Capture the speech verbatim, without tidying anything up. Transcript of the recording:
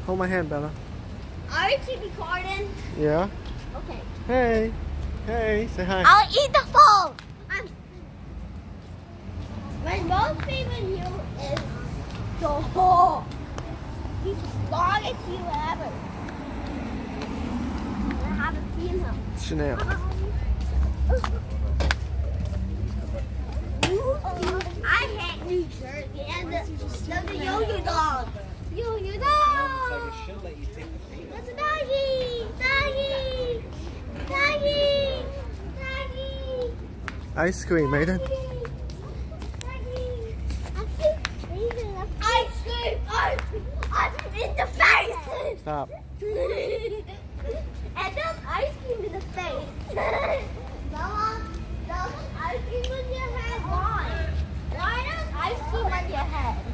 Hold my hand, Bella. Are you keep recording? Yeah. Okay. Hey. Hey. Say hi. I'll eat the phone. I'm... My most favorite meal is the whole. He's the longest meal ever. I haven't seen him. Chanel. I hate New Jersey and the, the yo-yo dog. Yo-yo dog. That's a doggy. Doggy. Doggy. Doggy. Ice cream, Aiden. Doggy. Ice cream. Ice cream. Ice cream in the face. Stop. And there's ice cream in the face. Mama, there's ice cream on your head. Why? Why does ice cream on your head?